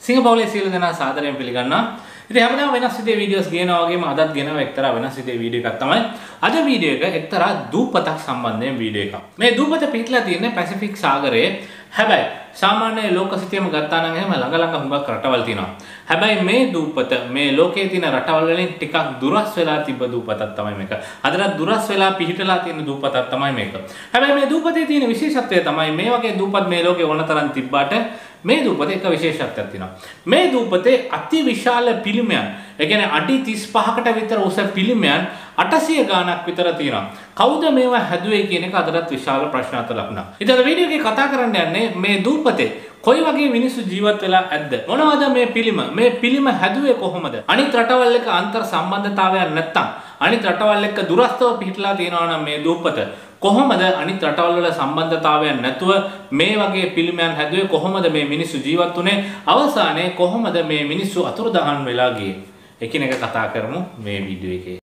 සිංහපෞලේ සියලු දෙනා සාදරයෙන් පිළිගන්නවා. ඉතින් හැමදාම වෙනස් විදිහේ වීඩියෝස් ගේනවා වගේම අදත් ගෙනව එක්තරා වෙනස් විදිහේ වීඩියෝ එකක් තමයි. අද වීඩියෝ එක එක්තරා දූපතක් සම්බන්ධයෙන් වීඩියෝ එකක්. මේ දූපත පිහිටලා තියෙන්නේ පැසිෆික් සාගරයේ. හැබැයි සාමාන්‍ය ලෝක සිතියම ගත්තා නම් එහෙම ළඟ හුඟක් රටවල් තියෙනවා. හැබැයි මේ දූපත මේ ලෝකයේ තියෙන රටවල් වලින් ටිකක් දුරස් වෙලා තිබ්බ දූපතක් තමයි මේක. අදට දුරස් වෙලා පිහිටලා තියෙන දූපතක් තමයි මේක. හැබැයි මේ දූපතේ තියෙන විශේෂත්වය තමයි මේ වගේ දූපත් මේ ලෝකේ ඕනතරම් තිබ්බාට මේ දූපතේ එක විශේෂත්වයක් තියෙනවා. මේ දූපතේ අති විශාල පිළිමයන්, ඒ කියන්නේ අඩි 35කට විතර උස පිළිමයන් 800 ගාණක් විතර තියෙනවා. කවුද මේවා හැදුවේ කියන එක අදටත් විශාල ප්‍රශ්නාර්ථ ලකුණක්. ඉතින් අද වීඩියෝ එකේ කතා කරන්න යන්නේ මේ දූපතේ කොයි වගේ මිනිස්සු ජීවත් වෙලා ඇද්ද? මොනවද මේ පිළිම? මේ පිළිම හැදුවේ කොහොමද? අනිත් රටවල් එක්ක අන්තර් සම්බන්ධතාවයක් නැත්තම් අනිත් රටවල් එක්ක දුරස්තව පිහිටලා තියෙනවා නම් මේ දූපත කොහොමද අනිත් රටවල් වල සම්බන්ධතාවයක් නැතුව මේ වගේ පිළිමයන් හැදුවේ? කොහොමද මේ මිනිස්සු ජීවත් වුනේ? අවසානයේ කොහොමද මේ මිනිස්සු අතුරුදහන් වෙලා ගියේ? එකිනෙක කතා කරමු මේ වීඩියෝ එකේ.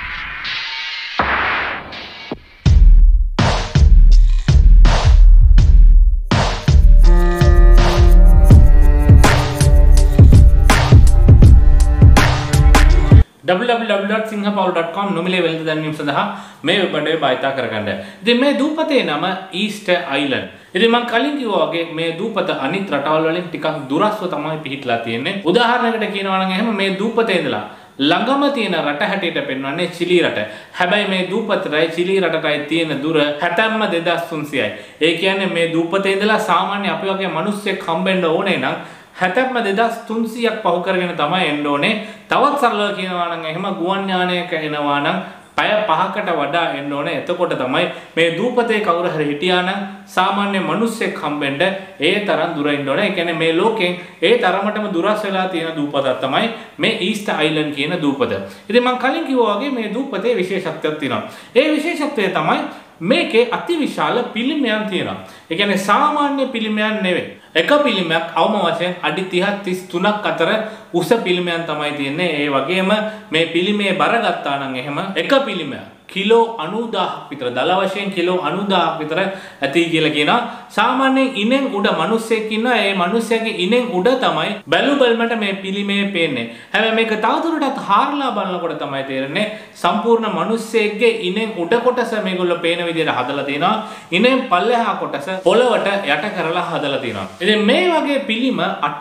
www.singhapaul.com නොමිලේ වෙළඳ දැන්වීම සඳහා මේ වෙබ් අඩවිය භාවිත කරගන්න. ඉතින් මේ දූපතේ නම ඊස්ටර් අයිලන්ඩ්. ඉතින් මම කලින් කිව්වා වගේ මේ දූපත අනිත් රටවල් වලින් ටිකක් දුරස්ව තමයි පිහිටලා තියෙන්නේ. උදාහරණයකට කියනවා නම් එහෙම මේ දූපතේ ඉඳලා ළඟම තියෙන රට හැටියට පෙන්වන්නේ චිලි රට. හැබැයි මේ දූපතටයි චිලි රටටයි තියෙන දුර හැතැම්ම 2300යි. ඒ කියන්නේ මේ දූපතේ ඉඳලා සාමාන්‍ය අපි වගේ මිනිස්සෙක් හම්බෙන්න ඕනේ නම් හැතැම්ම 2300ක් පහු කරගෙන තමයි එන්න ඕනේ. තවත් සරලව කියනවා නම් එහෙම ගුවන් යානයක එනවා නම් පැය 5කට වඩා එන්න ඕනේ. එතකොට තමයි මේ දූපතේ කවුරු හරි හිටියා නම් සාමාන්‍ය මිනිස්සෙක් හම්බෙන්න ඒ තරම් දුර ඉන්න ඕනේ. ඒ කියන්නේ මේ ලෝකෙන් ඒ තරමටම දුරස් වෙලා තියෙන දූපතක් තමයි මේ ඊස්ටර් අයිලන්ඩ් කියන දූපත. ඉතින් මම කලින් කිව්වා වගේ මේ දූපතේ විශේෂත්වයක් තියෙනවා. ඒ විශේෂත්වය තමයි මේකේ අතිවිශාල පිළිමයන් තියෙනවා. ඒ කියන්නේ සාමාන්‍ය පිළිමයන් නෙවෙයි. එක පිළිමයක් අවම වශයෙන් අඩි 30 33ක් අතර උස පිළිමයන් තමයි තියෙන්නේ. ඒ වගේම මේ පිළිමේ බර ගත්තා නම් එහෙම එක පිළිමයක් කිලෝ 90000ක් විතර දල වශයෙන් කිලෝ 90000ක් විතර ඇති කියලා කියනවා. සාමාන්‍යයෙන් ඉනෙන් උඩ මිනිස්සෙක් ඉන්නවා. ඒ මිනිස්සයාගේ ඉනෙන් උඩ තමයි බැලුබල්මට මේ පිළිමේ පේන්නේ. හැබැයි මේක තවදුරටත් හාරලා බලනකොට තමයි තේරෙන්නේ සම්පූර්ණ මිනිස්සෙක්ගේ ඉනෙන් උඩ කොටස මේගොල්ලෝ පේන විදිහට හදලා තියෙනවා. ඉනෙන් පල්ලෙහා කොටස පොළවට යට කරලා හදලා තියෙනවා. ඉතින් මේ වගේ පිළිම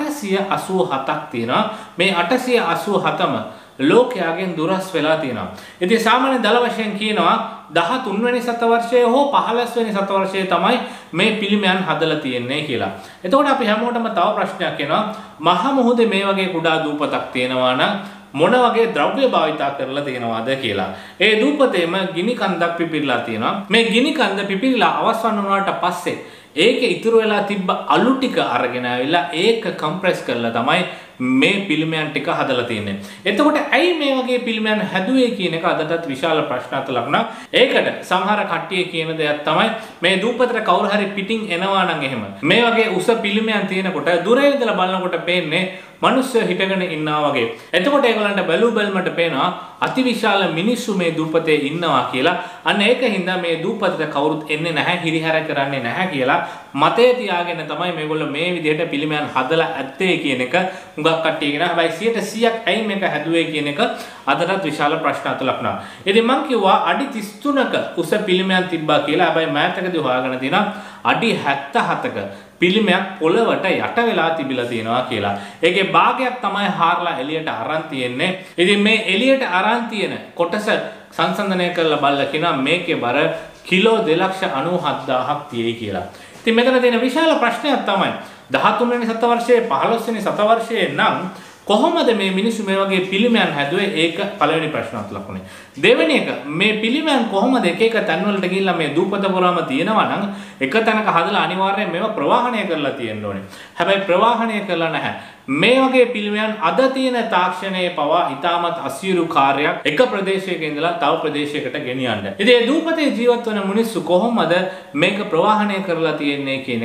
887ක් තියෙනවා. මේ 887ම ලෝකයාගෙන් දුරස් වෙලා තියෙනවා. ඉතින් සාමාන්‍ය දල වශයෙන් කියනවා 13 වෙනි සතවර්ෂයේ හෝ 15 වෙනි සතවර්ෂයේ තමයි මේ පිළිමයන් හදලා තියෙන්නේ කියලා. එතකොට අපි හැමෝටම තව ප්‍රශ්නයක් එනවා. මහ මුහුදේ මේ වගේ කුඩා දූපතක් තියෙනවා නම් මොන වගේ ද්‍රව්‍ය භාවිතා කරලා තියෙනවද කියලා. ඒ දූපතේම ගිනි කන්දක් පිපිරලා තියෙනවා. මේ ගිනි කන්ද පිපිරලා අවසන් වුණාට පස්සේ ඒකේ ඉතුරු වෙලා තිබ්බ අලු ටික අරගෙන ආවිලා ඒක කම්ප්‍රෙස් කරලා තමයි මේ පිළිමයන් ටික හදලා තියෙන්නේ. එතකොට ඇයි මේ වගේ පිළිමයන් හැදුවේ කියන එක අදටත් විශාල ප්‍රශ්නාර්ථ ලකුණක්. ඒකට සමහර කට්ටිය කියන දෙයක් තමයි මේ දූපතට කවුරු හරි පිටින් එනවා නම් එහෙම මේ වගේ උස පිළිමයන් තියෙනකොට දුරේ ඉඳලා බලනකොට පේන්නේ මිනිස්සු හිටගෙන ඉන්නවා වගේ. එතකොට ඒගොල්ලන්ට බැලුබල්මට පේනවා අතිවිශාල මිනිස්සු මේ දූපතේ ඉන්නවා කියලා. අන්න ඒකින්ද මේ දූපතට කවුරුත් එන්නේ නැහැ, හිරිහැර කරන්නේ නැහැ කියලා මතය තියාගෙන තමයි මේගොල්ලෝ මේ විදිහට පිළිමයන් හදලා ඇත්තේ කියන එක හුඟක් කට්ටිය කියනවා. හැබැයි 100%ක් ඇයි මේක හැදුවේ කියන එක අදටත් විශාල ප්‍රශ්නාර්ථ ලකුණක්. ඉතින් මම කිව්වා අඩි 33ක උස පිළිමයන් තිබ්බා කියලා. හැබැයි මෑතකදී හොයාගෙන තියෙනවා අඩි 77ක පිළිමයක් පොළවට යට වෙලා තිබිලා තියෙනවා කියලා. ඒකේ භාගයක් තමයි හාරලා එළියට අරන් තියෙන්නේ. ඉතින් මේ එළියට අරන් තියෙන කොටස සංසන්දනය කරලා බලලා කියනවා මේකේ බර කිලෝ 2,97,000ක් තියෙයි කියලා. ඉතින් මෙතන තියෙන විශාල ප්‍රශ්නයක් තමයි 13 වෙනි සතවර්ෂයේ 15 වෙනි සතවර්ෂයේ නම් කොහොමද මේ මිනිස්සු මේ වගේ පිළිමයන් හැදුවේ? ඒක පළවෙනි ප්‍රශ්නාර්ථ ලකුණේ. දෙවෙනි එක මේ පිළිමයන් කොහොමද එක එක තැන්වලට ගිහිල්ලා මේ දූපත පුරාම තියෙනවා නම් එක තැනක හදලා අනිවාර්යයෙන් මේවා ප්‍රවාහණය කරලා තියෙන්න ඕනේ. හැබැයි ප්‍රවාහණය කරලා නැහැ. මේ වගේ පිළිමයන් අද තියෙන තාක්ෂණයේ පවා ඉතාමත් අසීරු කාර්යයක් එක ප්‍රදේශයක ඉඳලා තව ප්‍රදේශයකට ගෙනියන්න. ඉතින් මේ දූපතේ ජීවත් වන මිනිස්සු කොහොමද මේක ප්‍රවාහණය කරලා තියෙන්නේ කියන එකත්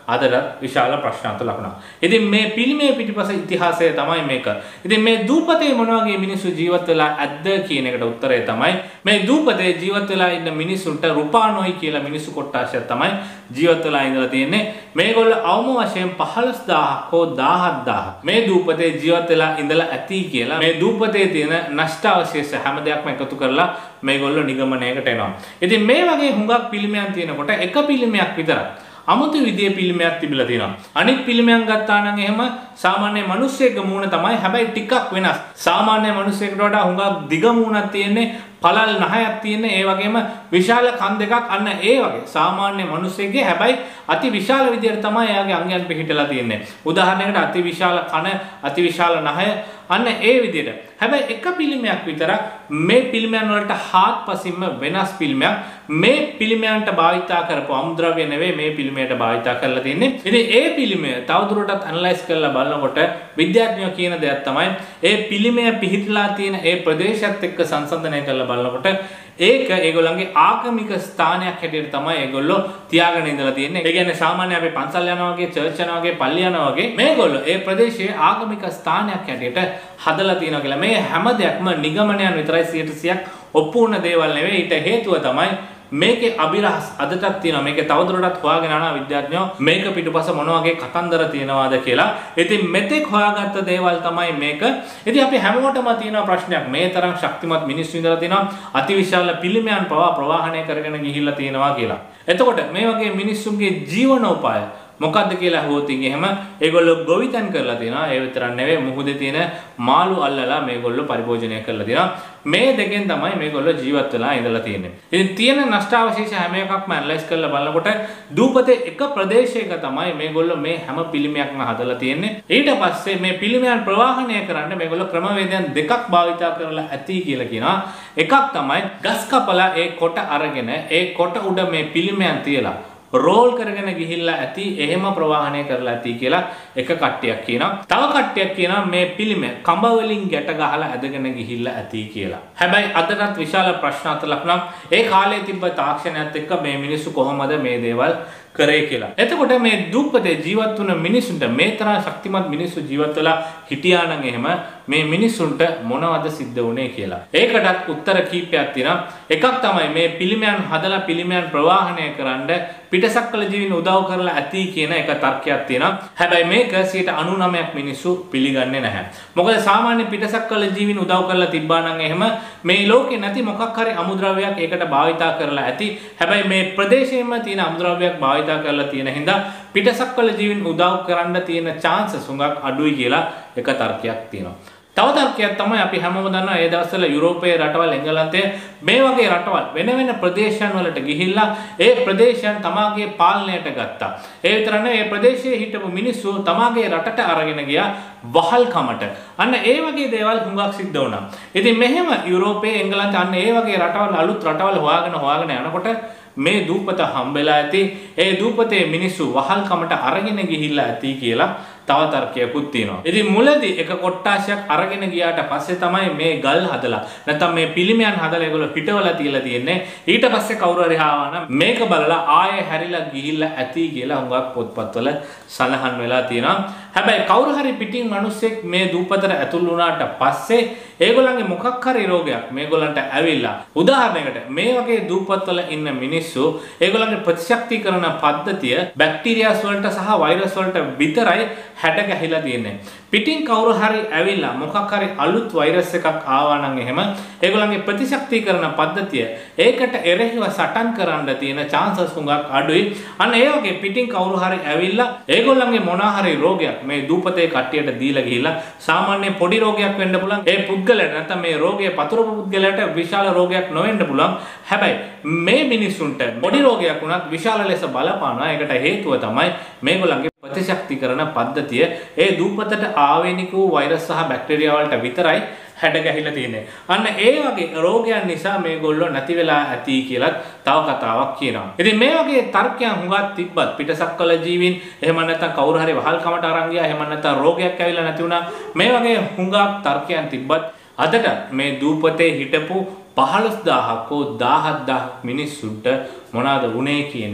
අදට විශාල ප්‍රශ්නාර්ථ ලකුණක්. ඉතින් මේ පිළිමේ පිටිපස ඉතිහාසය තමයි මේක. ඉතින් මේ දූපතේ මොන වගේ මිනිස්සු ජීවත් වෙලා ඇද්ද කියන එකට උත්තරය තමයි මේ දූපතේ ජීවත් වෙලා ඉන්න මිනිස්සුන්ට රුපානොයි කියලා මිනිස්සු කොට්ටාශයක් තමයි ජීවත් වෙලා ඉඳලා තියෙන්නේ. මේගොල්ලෝ අවම වශයෙන් 15000ක් හෝ 17000ක් මේ දූපතේ ජීවත් වෙලා ඉඳලා ඇති කියලා මේ දූපතේ තියෙන නෂ්ටාවශේෂ හැම දෙයක්ම එකතු කරලා මේගොල්ලෝ නිගමනයකට එනවා. ඉතින් මේ වගේ හුඟක් පිළිමයන් තියෙනකොට එක පිළිමයක් විතරක් අමුතු විදියේ පිළිමයක් තිබිලා තියෙනවා. අනිත් පිළිමයන් ගත්තා නම් එහෙම සාමාන්‍ය මිනිස්සෙක්ගේ මූණ තමයි. හැබැයි ටිකක් වෙනස්. සාමාන්‍ය මිනිස්සෙකුට වඩා හුඟක් දිග මූණක් තියෙන්නේ, පළල් නහයක් තියෙන්නේ, ඒ වගේම විශාල කන් දෙකක් අන්න ඒ වගේ. සාමාන්‍ය මිනිස්සෙක්ගේ හැබැයි අති විශාල විදියට තමයි එයාගේ අංගයන් පිහිටලා තියෙන්නේ. උදාහරණයකට අති විශාල කන, අති විශාල නහය අන්න ඒ විදියට. හැබැයි එක පිළිමයක් විතරක් මේ පිළිමයන් වලට හාත්පසින්ම වෙනස් පිළිමයක්. මේ පිළිමයන්ට භාවිතා කරපු අමුද්‍රව්‍ය නෙවෙයි මේ පිළිමයට භාවිතා කරලා තියෙන්නේ. ඉතින් ඒ පිළිමය තවදුරටත් ඇනලයිස් කරලා බලනකොට විද්‍යාඥයෝ කියන දෙයක් තමයි ඒ පිළිමය පිහිටලා තියෙන ඒ ප්‍රදේශයත් එක්ක සංසන්දනය කරලා බලනකොට ඒක ඒගොල්ලන්ගේ ආගමික ස්ථානයක් හැටියට තමයි ඒගොල්ලෝ තියාගෙන ඉඳලා තියෙන්නේ. ඒ කියන්නේ සාමාන්‍ය අපි පන්සල් යනවා වගේ, චර්ච් යනවා වගේ, පල්ලි යනවා වගේ මේගොල්ලෝ ඒ ප්‍රදේශයේ ආගමික ස්ථානයක් හැටියට හදලා තියෙනවා කියලා. මේ හැම දෙයක්ම නිගමනයන් විතරයි 100% ඔප්පු වුණ දේවල් නෙවෙයි. ඊට හේතුව තමයි මේකේ අභිරහස් අදටත් තියෙනවා. මේකේ තවදුරටත් හොයාගෙන යනවා විද්‍යාඥයෝ මේක පිටුපස මොන වගේ කතන්දර තියෙනවාද කියලා. ඉතින් මෙතෙක් හොයාගත්ත දේවල් තමයි මේක. ඉතින් අපි හැමෝටම තියෙන ප්‍රශ්නයක් මේ තරම් ශක්තිමත් මිනිස්සු ඉඳලා තියෙනවා අතිවිශාල පිළිමයන් පවා ප්‍රවාහණය කරගෙන ගිහිල්ලා තියෙනවා කියලා. එතකොට මේ වගේ මිනිස්සුන්ගේ ජීවනෝපාය මොකද්ද කියලා අහුවොතින් එහෙම ඒගොල්ලෝ ගොවිතැන් කරලා තියෙනවා. ඒ විතරක් නෙවෙයි මුහුදේ තියෙන මාළු අල්ලලා මේගොල්ලෝ පරිභෝජනය කරලා තියෙනවා. මේ දෙකෙන් තමයි මේගොල්ලෝ ජීවත් වෙලා ඉඳලා තියෙන්නේ. ඉතින් තියෙන නෂ්ටාවශේෂ හැම එකක්ම ඇනලයිස් කරලා බලනකොට දූපතේ එක ප්‍රදේශයක තමයි මේගොල්ලෝ මේ හැම පිළිමයක්ම හදලා තියෙන්නේ. ඊට පස්සේ මේ පිළිමයන් ප්‍රවාහණය කරන්න මේගොල්ලෝ ක්‍රමවේදයන් දෙකක් භාවිතා කරලා ඇති කියලා කියනවා. එකක් තමයි ගස් කපලා ඒ කොට අරගෙන ඒ කොට උඩ මේ පිළිමයන් තියලා රෝල් කරගෙන ගිහිල්ලා ඇති එහෙම ප්‍රවාහණය කරලා ඇති කියලා එක කට්ටියක් කියනවා. තව කට්ටියක් කියනවා මේ පිළිමය කඹ වලින් ගැට ගහලා ඇදගෙන ගිහිල්ලා ඇති කියලා. හැබැයි අදටත් විශාල ප්‍රශ්නාර්ථ ලකුණක් ඒ කාලේ තිබ්බ තාක්ෂණයත් එක්ක මේ මිනිස්සු කොහොමද මේ දේවල් කරේ කියලා. එතකොට මේ දූපතේ ජීවත් වුණ මිනිසුන්ට මේ තරම් ශක්තිමත් මිනිස්සු ජීවත් වෙලා හිටියා නම් එහෙම මේ මිනිසුන්ට මොනවද සිද්ධ වුනේ කියලා. ඒකටත් උත්තර කීපයක් තියෙනවා. එකක් තමයි මේ පිළිමයන් හදලා පිළිමයන් ප්‍රවාහණය කරන්න පිටසක්වල ජීවින් උදව් කරලා ඇති කියන එක තර්කයක් තියෙනවා. හැබැයි මේක 99% මිනිස්සු පිළිගන්නේ නැහැ. මොකද සාමාන්‍ය පිටසක්වල ජීවින් උදව් කරලා තිබ්බා නම් එහෙම මේ ලෝකේ නැති මොකක් හරි අමුද්‍රව්‍යයක් ඒකට භාවිතා කරලා ඇති. හැබැයි මේ ප්‍රදේශයේම තියෙන අමුද්‍රව්‍යයක් භාවිතා කරලා තියෙන හින්දා පිටසක්වල ජීවින් උදව් කරන්න තියෙන chances හුඟක් අඩුයි කියලා එක තර්කයක් තියෙනවා. තව තර්කයක් තමයි අපි හැමෝම දන්නවා ඒ දවස්වල යුරෝපයේ රටවල් එංගලන්තයේ මේ වගේ රටවල් වෙන වෙන ප්‍රදේශයන් වලට ගිහිල්ලා ඒ ප්‍රදේශයන් තමාගේ පාලනයට ගත්තා. ඒ විතර නෙවෙයි ඒ ප්‍රදේශයේ හිටපු මිනිස්සු තමාගේ රටට අරගෙන ගියා වහල්කමට. අන්න ඒ වගේ දේවල් හුඟක් සිද්ධ වුණා. ඉතින් මෙහෙම යුරෝපයේ එංගලන්තයේ අන්න ඒ වගේ රටවල් අලුත් රටවල් හොයාගෙන යනකොට මේ දූපත හම්බෙලා ඇති. ඒ දූපතේ මිනිස්සු වහල්කමට අරගෙන ගිහිල්ලා ඇති කියලා තව තර්කයක්ත් තියෙනවා. ඉතින් මුලදී එක කොට්ටාශයක් අරගෙන ගියාට පස්සේ තමයි මේ ගල් හදලා නැත්නම් මේ පිළිමයන් හදලා ඒගොල්ලෝ හිටවලා තියලා තියෙන්නේ. ඊට පස්සේ කවුරු හරි ආවනම් මේක බලලා ආයෙ හැරිලා ගිහිල්ලා ඇති කියලා හුඟක් පොත්පත්වල සඳහන් වෙලා තියෙනවා. හැබැයි කවුරු හරි පිටින් මිනිස්සෙක් මේ දූපතට ඇතුල් වුණාට පස්සේ ඒගොල්ලන්ගේ මොකක් හරි රෝගයක් මේගොල්ලන්ට ඇවිල්ලා උදාහරණයකට මේ වගේ දූපත්වල ඉන්න මිනිස්සු ඒගොල්ලන්ගේ ප්‍රතිශක්තිකරණ පද්ධතිය බැක්ටීරියාස් වලට සහ වෛරස් වලට විතරයි හැඩ ගැහිලා තියෙන්නේ. පිටින් කවුරු හරි ඇවිල්ලා මොකක් හරි අලුත් වෛරස් එකක් ආවා නම් එහෙම ඒගොල්ලන්ගේ ප්‍රතිශක්තිකරණ පද්ධතිය ඒකට එරෙහිව සටන් කරන්න තියෙන chances හුඟක් අඩුයි. අන්න ඒ වගේ පිටින් කවුරු හරි ඇවිල්ලා ඒගොල්ලන්ගේ මොනවා හරි රෝගයක් මේ දූපතේ කට්ටියට දීලා ගිහිල්ලා සාමාන්‍ය පොඩි රෝගයක් වෙන්න පුළුවන්. ඒ පුද්ගලයාට නැත්නම් මේ රෝගය පතුරපු පුද්ගලයාට විශාල රෝගයක් නොවෙන්න පුළුවන්. හැබැයි මේ මිනිස්සුන්ට පොඩි රෝගයක් වුණත් විශාල ලෙස බලපානවා. ඒකට හේතුව තමයි මේගොල්ලන්ගේ ප්‍රතිශක්තිකරණ පද්ධතිය ඒ දූපතට ආවේනික වූ වෛරස් සහ බැක්ටීරියා වලට විතරයි හැඩ ගැහිලා තියෙන්නේ. අන්න ඒ වගේ රෝගයන් නිසා මේගොල්ලෝ නැති වෙලා ඇති කියලා තව කතාවක් කියනවා. ඉතින් මේ වගේ තර්කයන් හුඟක් තිබ්බත් පිටසක්වල ජීවීන් එහෙම නැත්නම් කවුරු හරි වහල්කමට අරන් ගියා එහෙම නැත්නම් රෝගයක් ඇවිල්ලා නැති වුණා මේ වගේ හුඟක් තර්කයන් තිබ්බත් අදට මේ දූපතේ හිටපු 15000ක් හෝ 17000ක් මිනිස්සුන්ට මොනවාද වුනේ කියන එක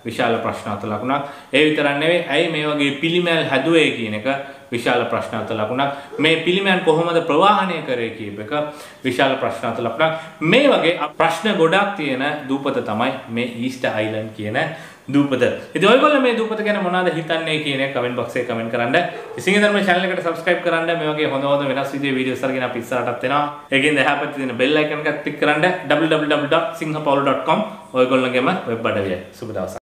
විශාල ප්‍රශ්නාර්ථ ලකුණක්. ඒ විතරක් නෙවෙයි ඇයි මේ වගේ පිළිමයල් හැදුවේ කියන එක විශාල ප්‍රශ්නාර්ථ ලකුණක්. මේ පිළිමයන් කොහොමද ප්‍රවාහනය කරේ කියප එක විශාල ප්‍රශ්නාර්ථ ලකුණක්. මේ වගේ ප්‍රශ්න ගොඩක් තියෙන දූපත තමයි මේ ඊස්ටර් අයිලන්ඩ් කියන දූපත. ඉතින් ඔයගොල්ලෝ මේ දූපත ගැන මොනවද හිතන්නේ කියන එක කමෙන්ට් බොක්ස් එකේ කමෙන්ට් කරන්න. ඉතින් ධර්ම channel එකට subscribe කරන්න. මේ වගේ හොඳ හොඳ වෙනස් විදිහේ වීඩියෝස් අරගෙන අපි ඉස්සරහටත් එනවා. ඒකෙන් එහා පැත්තේ තියෙන bell icon එකත් click කරන්න. www.singhapaula.com ඔයගොල්ලෝගේම වෙබ් අඩවිය. සුබ දවසක්.